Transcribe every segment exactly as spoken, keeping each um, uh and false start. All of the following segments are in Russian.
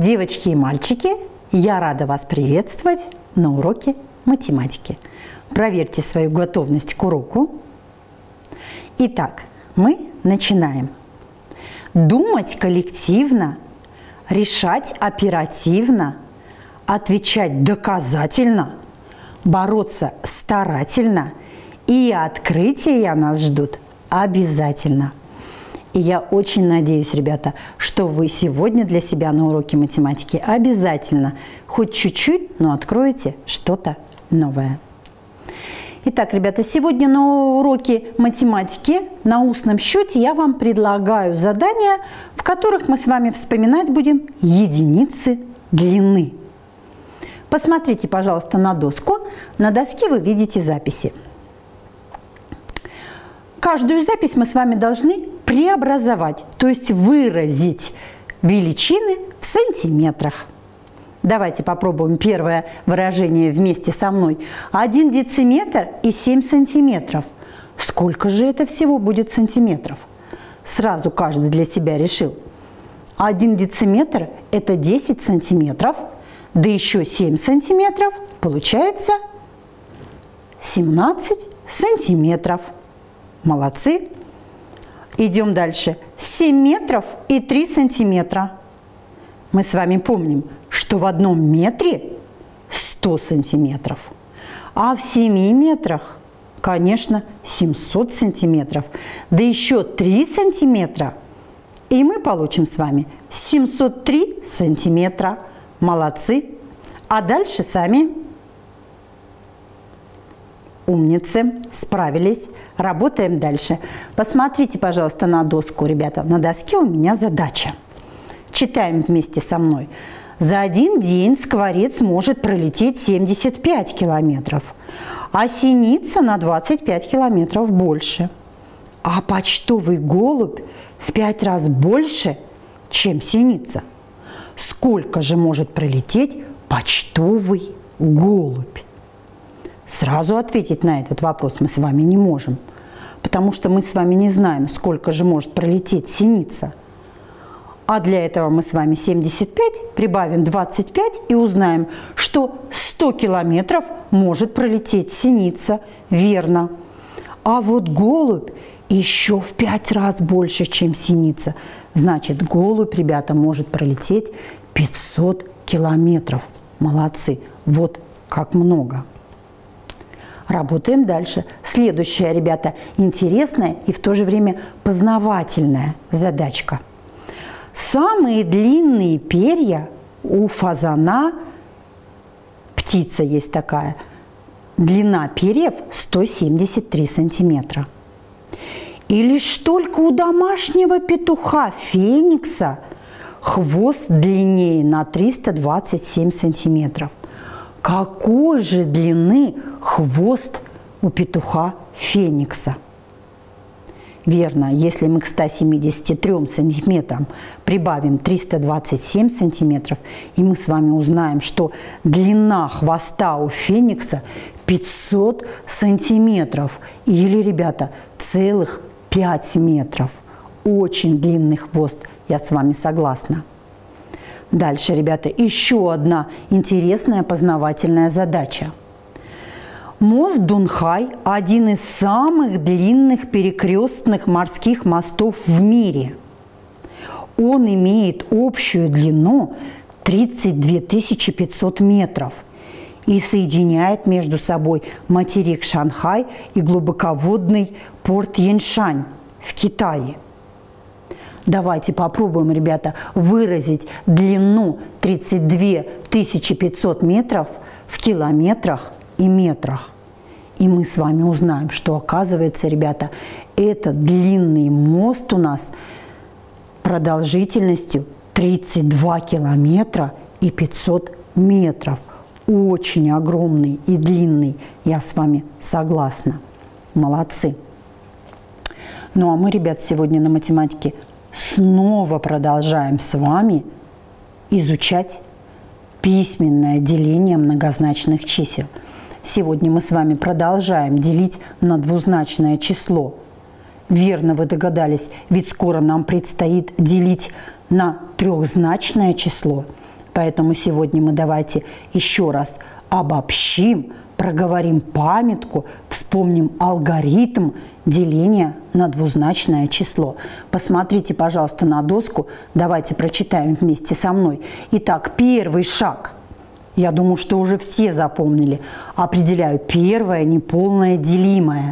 Девочки и мальчики, я рада вас приветствовать на уроке математики. Проверьте свою готовность к уроку. Итак, мы начинаем. Думать коллективно, решать оперативно, отвечать доказательно, бороться старательно, и открытия нас ждут обязательно. И я очень надеюсь, ребята, что вы сегодня для себя на уроке математики обязательно хоть чуть-чуть, но откроете что-то новое. Итак, ребята, сегодня на уроке математики на устном счете я вам предлагаю задания, в которых мы с вами вспоминать будем единицы длины. Посмотрите, пожалуйста, на доску. На доске вы видите записи. Каждую запись мы с вами должны преобразовать, то есть выразить величины в сантиметрах. Давайте попробуем первое выражение вместе со мной. один дециметр и семь сантиметров. Сколько же это всего будет сантиметров? Сразу каждый для себя решил. один дециметр – это десять сантиметров, да еще семь сантиметров, получается семнадцать сантиметров. Молодцы. Идем дальше. семь метров и три сантиметра. Мы с вами помним, что в одном метре сто сантиметров, а в семи метрах, конечно, семьсот сантиметров. Да еще три сантиметра, и мы получим с вами семьсот три сантиметра. Молодцы. А дальше сами умницы, справились. Работаем дальше. Посмотрите, пожалуйста, на доску, ребята. На доске у меня задача. Читаем вместе со мной. За один день скворец может пролететь семьдесят пять километров, а синица на двадцать пять километров больше. А почтовый голубь в пять раз больше, чем синица. Сколько же может пролететь почтовый голубь? Сразу ответить на этот вопрос мы с вами не можем, потому что мы с вами не знаем, сколько же может пролететь синица. А для этого мы с вами семьдесят пять прибавим двадцать пять и узнаем, что сто километров может пролететь синица. Верно. А вот голубь еще в пять раз больше, чем синица. Значит, голубь, ребята, может пролететь пятьсот километров. Молодцы. Вот как много. Работаем дальше. Следующая, ребята, интересная и в то же время познавательная задачка. Самые длинные перья у фазана, птица есть такая, длина перьев сто семьдесят три сантиметра. И лишь только у домашнего петуха феникса хвост длиннее на триста двадцать семь сантиметров. Какой же длины хвост у петуха феникса? Верно, если мы к ста семидесяти трём сантиметрам прибавим триста двадцать семь сантиметров, и мы с вами узнаем, что длина хвоста у феникса пятьсот сантиметров, или, ребята, целых пять метров. Очень длинный хвост, я с вами согласна. Дальше, ребята, еще одна интересная познавательная задача. Мост Дунхай – один из самых длинных перекрестных морских мостов в мире. Он имеет общую длину тридцать две тысячи пятьсот метров и соединяет между собой материк Шанхай и глубоководный порт Яншань в Китае. Давайте попробуем, ребята, выразить длину тридцать две тысячи пятьсот метров в километрах и метрах. И мы с вами узнаем, что, оказывается, ребята, этот длинный мост у нас продолжительностью тридцать два километра и пятьсот метров. Очень огромный и длинный, я с вами согласна. Молодцы. Ну а мы, ребят, сегодня на математике снова продолжаем с вами изучать письменное деление многозначных чисел. Сегодня мы с вами продолжаем делить на двузначное число. Верно вы догадались, ведь скоро нам предстоит делить на трехзначное число. Поэтому сегодня мы давайте еще раз обобщим, проговорим памятку, вспомним алгоритм деления на двузначное число. Посмотрите, пожалуйста, на доску. Давайте прочитаем вместе со мной. Итак, первый шаг. Я думаю, что уже все запомнили. Определяю первое неполное делимое.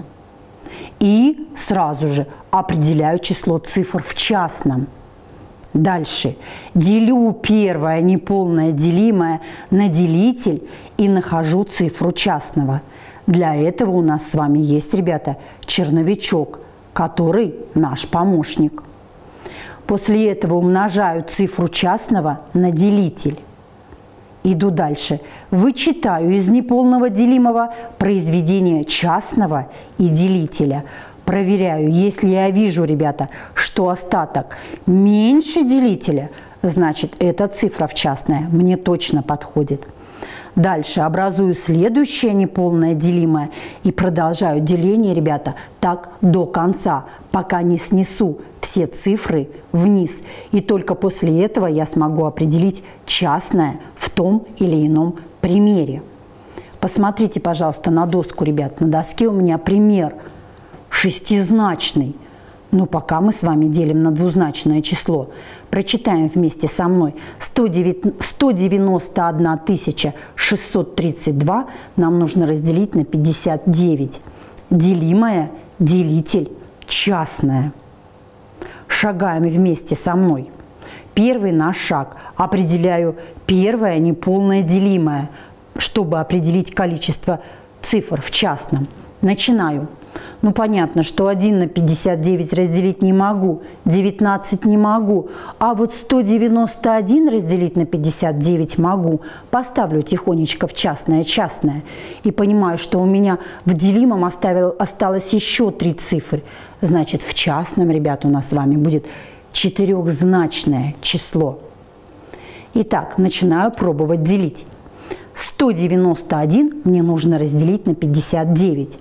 И сразу же определяю число цифр в частном. Дальше. Делю первое неполное делимое на делитель и нахожу цифру частного. Для этого у нас с вами есть, ребята, черновичок, который наш помощник. После этого умножаю цифру частного на делитель. Иду дальше. Вычитаю из неполного делимого произведение частного и делителя. Проверяю, если я вижу, ребята, что остаток меньше делителя, значит, эта цифра в частное мне точно подходит. Дальше образую следующее неполное делимое и продолжаю деление, ребята, так до конца, пока не снесу все цифры вниз. И только после этого я смогу определить частное в том или ином примере. Посмотрите, пожалуйста, на доску, ребят. На доске у меня пример шестизначный. Но пока мы с вами делим на двузначное число. Прочитаем вместе со мной. сто девяносто одна тысяча шестьсот тридцать два нам нужно разделить на пятьдесят девять. Делимое, делитель, частное. Шагаем вместе со мной. Первый наш шаг. Определяю первое неполное делимое, чтобы определить количество цифр в частном. Начинаю. Ну, понятно, что один на пятьдесят девять разделить не могу, девятнадцать не могу, а вот сто девяносто один разделить на пятьдесят девять могу. Поставлю тихонечко в частное, частное. И понимаю, что у меня в делимом оставил, осталось еще три цифры. Значит, в частном, ребята, у нас с вами будет четырехзначное число. Итак, начинаю пробовать делить. сто девяносто один мне нужно разделить на пятьдесят девять.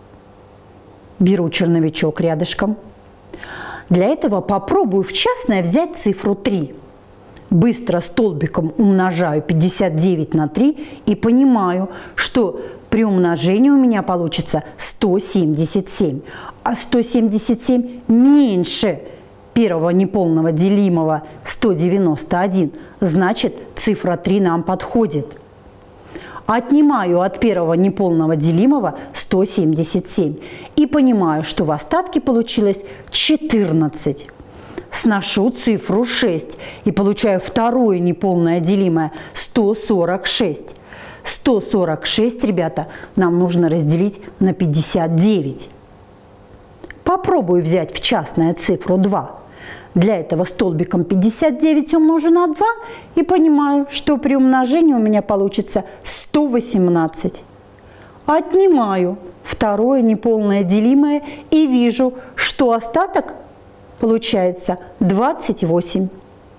Беру черновичок рядышком. Для этого попробую в частное взять цифру три. Быстро столбиком умножаю пятьдесят девять на три и понимаю, что при умножении у меня получится сто семьдесят семь. А сто семьдесят семь меньше первого неполного делимого сто девяносто один. Значит, цифра три нам подходит. Отнимаю от первого неполного делимого сто семьдесят семь и понимаю, что в остатке получилось четырнадцать. Сношу цифру шесть и получаю второе неполное делимое сто сорок шесть. сто сорок шесть, ребята, нам нужно разделить на пятьдесят девять. Попробую взять в частное цифру два. Для этого столбиком пятьдесят девять умножу на два и понимаю, что при умножении у меня получится сто восемнадцать. Отнимаю второе неполное делимое и вижу, что остаток получается двадцать восемь.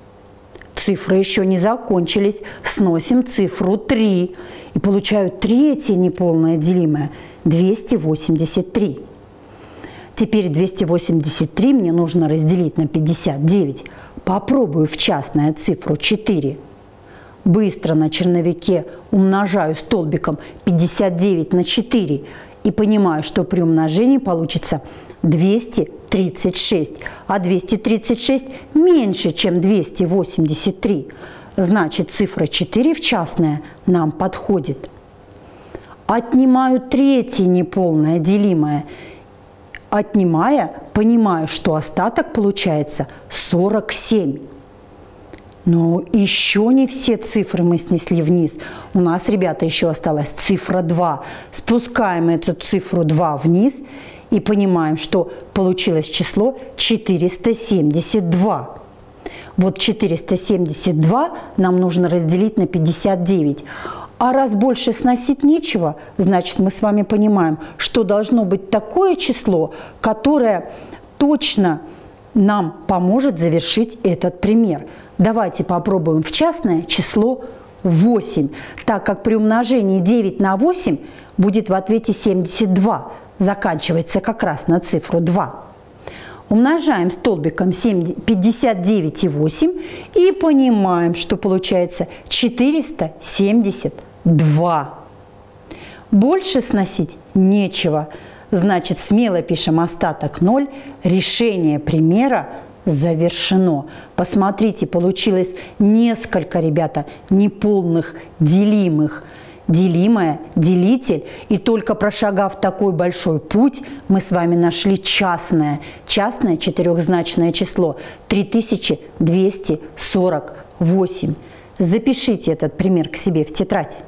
Цифры еще не закончились. Сносим цифру три и получаю третье неполное делимое двести восемьдесят три. Теперь двести восемьдесят три мне нужно разделить на пятьдесят девять. Попробую в частное цифру четыре. Быстро на черновике умножаю столбиком пятьдесят девять на четыре и понимаю, что при умножении получится двести тридцать шесть. А двести тридцать шесть меньше, чем двести восемьдесят три. Значит, цифра четыре в частное нам подходит. Отнимаю третье неполное делимое. Отнимая, понимаю, что остаток получается сорок семь. Но еще не все цифры мы снесли вниз. У нас, ребята, еще осталась цифра два. Спускаем эту цифру два вниз и понимаем, что получилось число четыреста семьдесят два. Вот четыреста семьдесят два нам нужно разделить на пятьдесят девять. А раз больше сносить нечего, значит, мы с вами понимаем, что должно быть такое число, которое точно нам поможет завершить этот пример. Давайте попробуем в частное число восемь, так как при умножении девять на восемь будет в ответе семьдесят два. Заканчивается как раз на цифру два. Умножаем столбиком пятьдесят девять и восемь и понимаем, что получается четыреста семьдесят два. Больше сносить нечего. Значит, смело пишем остаток ноль. Решение примера завершено. Посмотрите, получилось несколько, ребята, неполных делимых. Делимое, делитель. И только прошагав такой большой путь, мы с вами нашли частное, частное четырехзначное число три тысячи двести сорок восемь. Запишите этот пример к себе в тетрадь.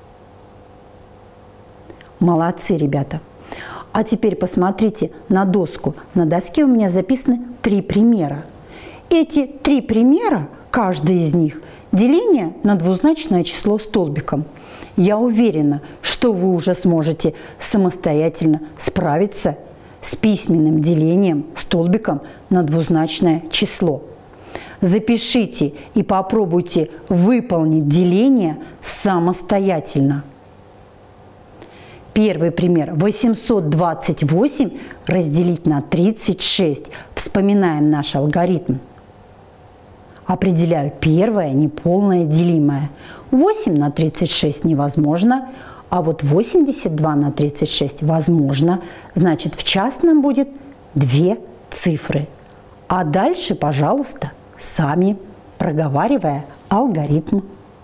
Молодцы, ребята. А теперь посмотрите на доску. На доске у меня записаны три примера. Эти три примера, каждый из них, деление на двузначное число столбиком. Я уверена, что вы уже сможете самостоятельно справиться с письменным делением столбиком на двузначное число. Запишите и попробуйте выполнить деление самостоятельно. Первый пример. восемьсот двадцать восемь разделить на тридцать шесть. Вспоминаем наш алгоритм. Определяю первое неполное делимое. восемь на тридцать шесть невозможно, а вот восемьдесят два на тридцать шесть возможно. Значит, в частном будет две цифры. А дальше, пожалуйста, сами, проговаривая алгоритм.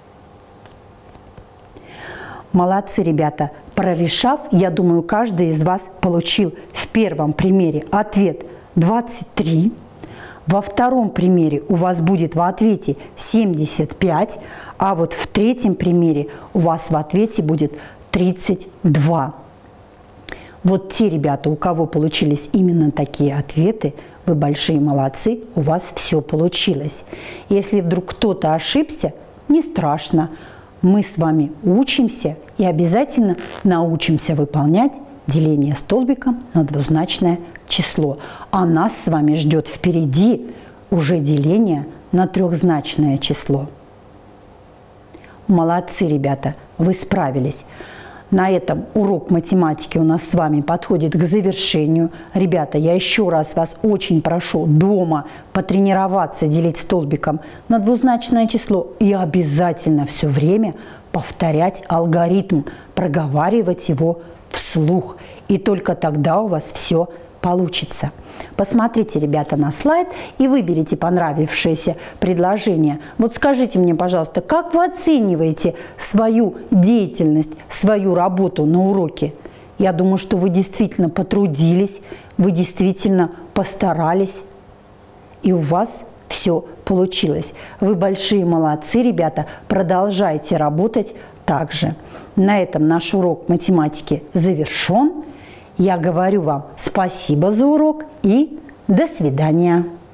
Молодцы, ребята. Прорешав, я думаю, каждый из вас получил в первом примере ответ двадцать три. Во втором примере у вас будет в ответе семьдесят пять, а вот в третьем примере у вас в ответе будет тридцать два. Вот те ребята, у кого получились именно такие ответы, вы большие молодцы, у вас все получилось. Если вдруг кто-то ошибся, не страшно. Мы с вами учимся и обязательно научимся выполнять деление столбиком на двузначное число. А нас с вами ждет впереди уже деление на трехзначное число. Молодцы, ребята, вы справились. На этом урок математики у нас с вами подходит к завершению. Ребята, я еще раз вас очень прошу дома потренироваться делить столбиком на двузначное число и обязательно все время повторять алгоритм, проговаривать его вслух. И только тогда у вас все получится. Посмотрите, ребята, на слайд и выберите понравившееся предложение. Вот скажите мне, пожалуйста, как вы оцениваете свою деятельность, свою работу на уроке? Я думаю, что вы действительно потрудились, вы действительно постарались, и у вас все получилось. Вы большие молодцы, ребята, продолжайте работать так же. На этом наш урок математики завершен. Я говорю вам спасибо за урок и до свидания.